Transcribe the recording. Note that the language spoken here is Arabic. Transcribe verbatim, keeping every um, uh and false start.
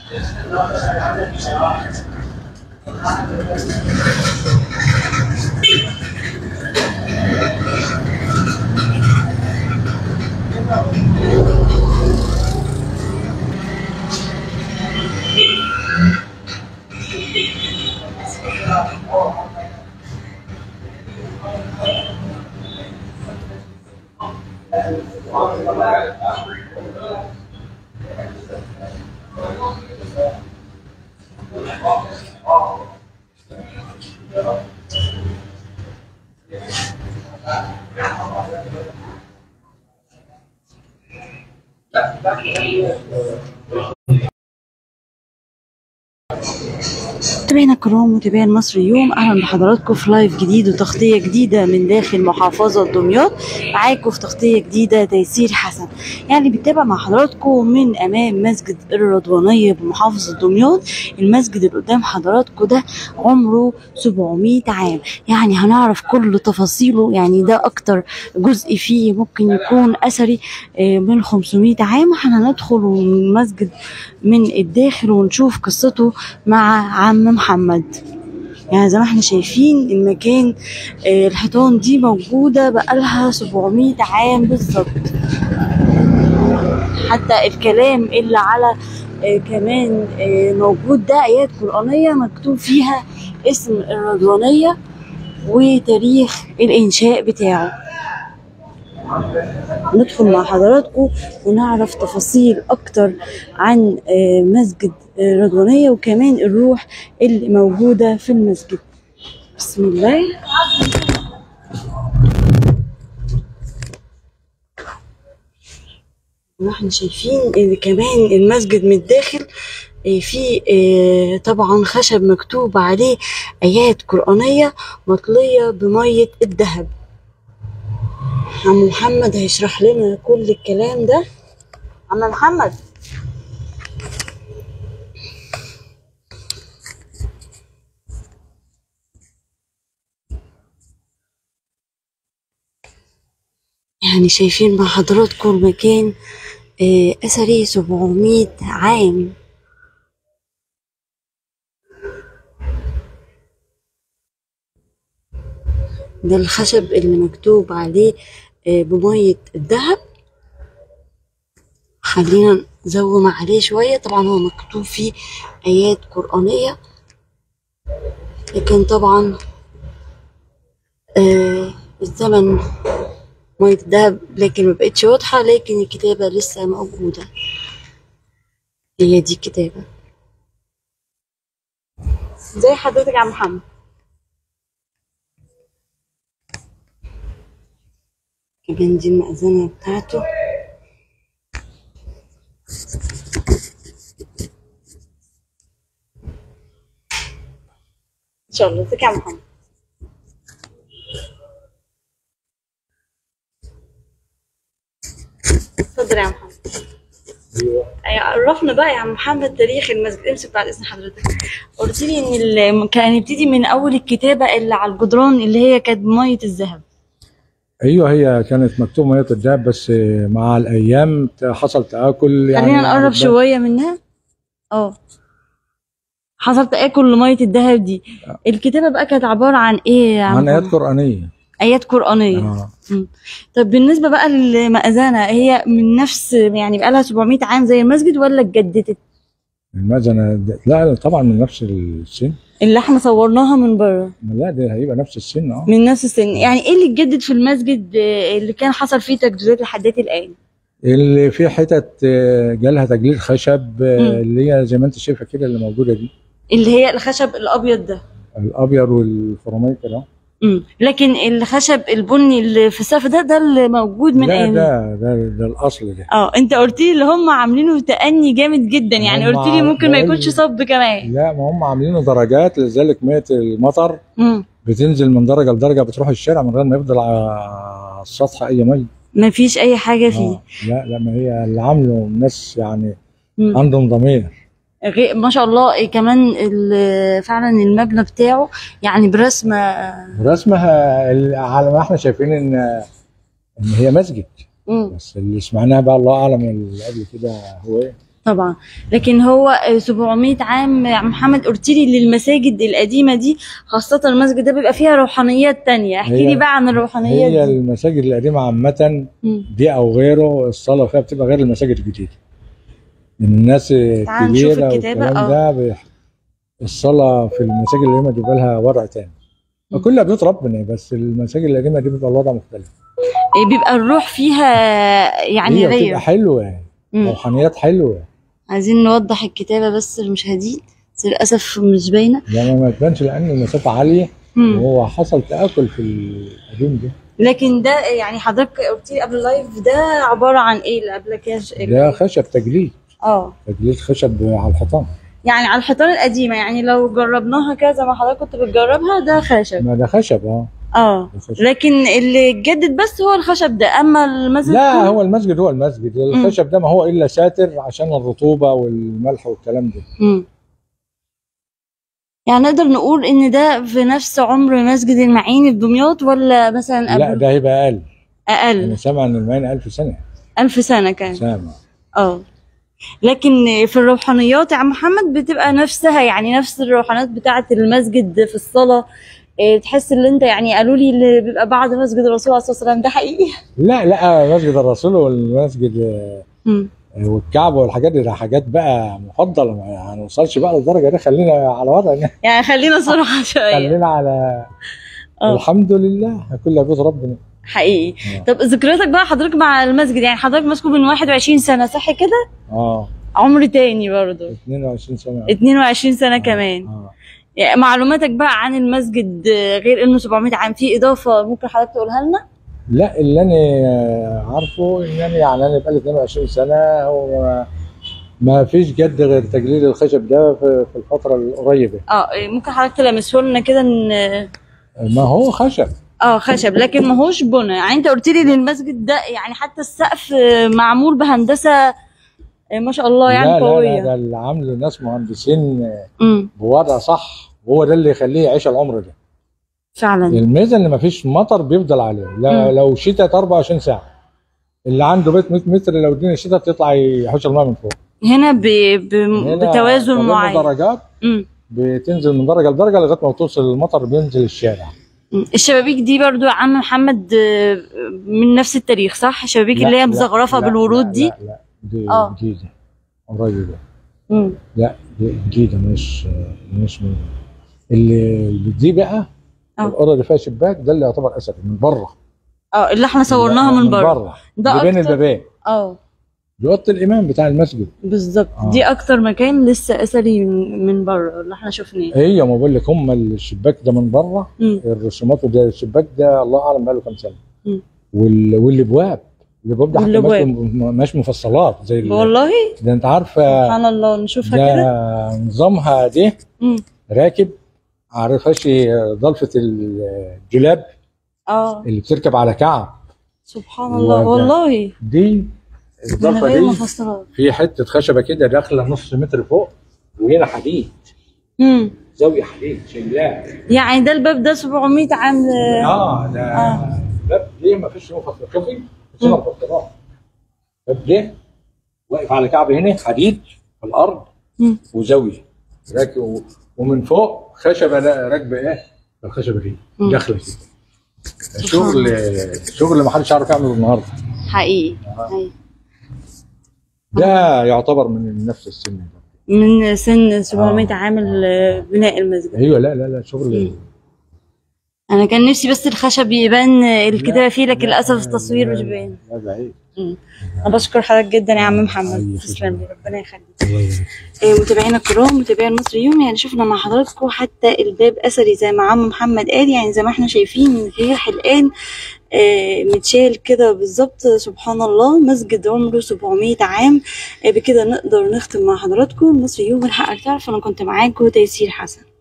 متابعينا الكرام، متابعي المصري اليوم، اهلا بحضراتكم في لايف جديد وتغطيه جديده من داخل محافظه دمياط. معاكم في تغطيه جديده تيسير حسن. يعني بنتابع مع حضراتكم من امام مسجد الرضوانيه بمحافظه دمياط. المسجد اللي قدام حضراتكم ده عمره سبعمية عام، يعني هنعرف كل تفاصيله. يعني ده اكتر جزء فيه ممكن يكون اثري من خمسمية عام. احنا هندخل المسجد من الداخل ونشوف قصته مع عم محمد. يعني زي ما احنا شايفين المكان، اه الحيطان دي موجودة بقالها سبعمية عام بالظبط. حتى الكلام اللي على اه كمان اه موجود ده آيات قرآنية مكتوب فيها اسم الرضوانية وتاريخ الإنشاء بتاعه. ندخل مع حضراتكم ونعرف تفاصيل اكتر عن مسجد الرضوانية وكمان الروح اللي موجودة في المسجد. بسم الله. واحنا شايفين ان كمان المسجد من الداخل في طبعا خشب مكتوب عليه ايات قرآنية مطلية بمية الذهب. عم محمد هيشرح لنا كل الكلام ده. عم محمد، يعني شايفين مع حضراتكم المكان اثري سبعمية عام. ده الخشب اللي مكتوب عليه بمية الذهب. خلينا نزوم عليه شوية. طبعا هو مكتوب فيه آيات قرآنية، لكن طبعا آه الزمن مية الذهب لكن مبقتش واضحة، لكن الكتابة لسه موجودة. هي دي الكتابة. زي حضرتك يا عم محمد. كمان دي المأذنة بتاعته. ان شاء الله. ازيك يا عم محمد؟ اتفضل يا عم محمد. ايوه عرفنا بقى يا عم محمد تاريخ المسجد. امسك بعد اذن حضرتك. قلت لي ان كان يبتدي من اول الكتابه اللي على الجدران اللي هي كانت بميه الذهب. ايوه هي كانت مكتوبه ميه الذهب، بس مع الايام حصل تاكل. يعني خلينا نقرب شويه منها. اه حصل تاكل لميه الذهب دي. الكتابه بقى كانت عباره عن ايه يا عم؟ عن ايات قرانيه. ايات قرانيه. اه طب بالنسبه بقى للمأذنه، هي من نفس يعني بقى لها سبعمية عام زي المسجد ولا اتجددت؟ المأذنه لا طبعا من نفس السن اللي احنا صورناها من بره. لا دي هيبقى نفس السن. اه من نفس السن. يعني ايه اللي اتجدد في المسجد اللي كان حصل فيه تجديدات لحد الان؟ اللي فيه حتت جالها تجليد خشب، اللي هي زي ما انت شايفه كده اللي موجوده دي، اللي هي الخشب الابيض ده. الابيض والفراميك ده. امم لكن الخشب البني اللي في السقف ده ده اللي موجود من ايام. لا ده ده ده الاصل ده. اه انت قلت لي اللي هم عاملينه تأني جامد جدا، يعني قلت لي ممكن ما يكونش صب كمان. لا ما هم عاملينه درجات، لذلك ميه المطر امم بتنزل من درجه لدرجه، بتروح الشارع من غير ما يفضل على السطح اي ميه. ما فيش اي حاجه فيه. آه. لا لا ما هي اللي عامله الناس يعني مم. عندهم ضمير. ما شاء الله. كمان فعلا المبنى بتاعه يعني برسمه برسمها على ما احنا شايفين ان ان هي مسجد. مم. بس اللي سمعناه بقى الله اعلم اللي قبل كده هو ايه. طبعا. لكن هو سبعمية عام يا عم محمد، قلت لي للمساجد القديمه دي خاصه المسجد ده بيبقى فيها روحانيات تانية، احكي لي بقى عن الروحانيات هي دي. المساجد القديمه عامه دي او غيره الصلاه فيها بتبقى غير المساجد الجديده. الناس الكبيره والكلام آه. ده بيح... الصلاه في المساجد القديمه بيبقى لها وضع تاني. وكلها بيوت ربنا، بس المساجد القديمه دي بيبقى الوضع مختلف. بيبقى الروح فيها يعني هي غير، بتبقى حلوه، روحانيات حلوه. عايزين نوضح الكتابه بس للمشاهدين، بس للاسف مش باينه. لا ما تبانش لان المسافه عاليه وهو حصل تاكل في القديم ده. لكن ده يعني حضرتك قلت لي قبل اللايف ده عباره عن ايه اللي قبلك؟ ده خشب تجليد. اه تجليد خشب على الحيطان، يعني على الحيطان القديمه. يعني لو جربناها كذا ما حضرتك كنت بتجربها، ده خشب. ما ده خشب اه اه لكن اللي اتجدد بس هو الخشب ده، اما المسجد لا هو المسجد هو المسجد. الخشب ده ما هو الا ساتر عشان الرطوبه والملح والكلام ده. امم يعني نقدر نقول ان ده في نفس عمر مسجد المعين في دمياط ولا مثلا قبل؟ لا ده هيبقى اقل. اقل. انا سامع ان المعين ألف سنه. ألف سنه كان سامع. اه لكن في الروحانيات يا عم محمد بتبقى نفسها، يعني نفس الروحانيات بتاعه المسجد في الصلاه. إيه تحس ان انت يعني قالوا لي اللي بيبقى بعد مسجد الرسول عليه الصلاه والسلام ده حقيقي؟ لا لا مسجد الرسول والمسجد امم والكعبه والحاجات دي ده حاجات بقى مفضله، ما هنوصلش بقى للدرجه دي. خلينا على وضعنا يعني خلينا صراحه شويه. خلينا على أوه. الحمد لله كلها بيت ربنا حقيقي. أوه. طب ذكرياتك بقى حضرتك مع المسجد، يعني حضرتك ماسكه من واحد وعشرين سنه صح كده؟ اه عمر تاني برضه اتنين وعشرين سنه. اتنين وعشرين سنه آه. كمان. اه يعني معلوماتك بقى عن المسجد غير انه سبعمية عام، في اضافه ممكن حضرتك تقولها لنا؟ لا اللي انا عارفه ان انا يعني انا بقالي اتنين وعشرين سنه، هو ما فيش جد غير تجليد الخشب ده في الفتره القريبه. اه ممكن حضرتك تلمسه لنا كده ان ما هو خشب. اه خشب لكن ما هوش بنى. يعني انت قلت لي للمسجد ده يعني حتى السقف معمول بهندسه ما شاء الله يعني لا قويه. لا لا ده اللي عامله ناس مهندسين بوضع صح، وهو ده اللي يخليه يعيش العمر ده فعلا. الميزه ان ما فيش مطر بيفضل عليه. لا لو شتت أربعة وعشرين ساعه. اللي عنده بيت مية متر لو الدنيا شتت تطلع يحوش الماء من فوق. هنا ب... ب... بتوازن معين. درجات مم. بتنزل من درجه لدرجه لغايه ما توصل المطر بينزل الشارع. الشبابيك دي برضو يا عم محمد من نفس التاريخ صح؟ الشبابيك اللي هي مزخرفه بالورود دي؟ لا لا دي آه. جديده قريبه. امم لا دي جديده مش مش من اللي دي بقى. آه. الاوضه اللي فيها شباك ده اللي يعتبر اثري من بره. اه اللي احنا صورناها من بره. من بره ده بين البابين. اه دي اوضه الامام بتاع المسجد بالظبط. آه. دي اكتر مكان لسه اثري من, من بره اللي احنا شفناه. ايوه ما بقول لك هم الشباك ده من بره. الرسومات ده الشباك ده الله اعلم بقى له كام سنه. وال... والابواب الابواب ده حتى مش مفصلات زي والله ده انت عارفه. سبحان الله نشوفها كده. ده نظامها دي راكب عارفاش ضلفه الجلاب اه اللي بتركب على كعب. سبحان الله والله. دي الضلفه دي مفصلات. في حته خشبه كده داخله نص متر فوق وهنا حديد. امم زاويه حديد شايلاه. يعني ده الباب ده سبعمية عام. اه ده آه. باب ليه ما فيش مفصلات. شوفي هنا مفصلات. باب ده واقف على كعب هنا حديد في الارض. مم. وزاويه راكب ومن فوق خشبه راكبه ايه الخشبه دي داخله كده. شغل شغل ما حدش عارف يعمله النهارده حقيقي. آه. حقيقي. ده يعتبر من نفس السن ده. من سن سبعمية آه. عام بناء المسجد. ايوه لا لا لا شغل. مم. انا كان نفسي بس الخشب يبان الكتابه فيه لكن للاسف التصوير مش باين. لا بعيد. انا بشكر حضرتك جدا يا عم محمد. تسلم لي ربنا يخليك. إيه متابعينا الكرام متابعي المصري يوم، يعني شفنا مع حضراتكم حتى الباب اثري زي ما عم محمد قال، يعني زي ما احنا شايفين ريح الان آه متشال كده بالظبط. سبحان الله مسجد عمره سبعمية عام. آه بكده نقدر نختم مع حضراتكم مصري يوم. من حقك تعرف انا كنت معاكم تيسير حسن.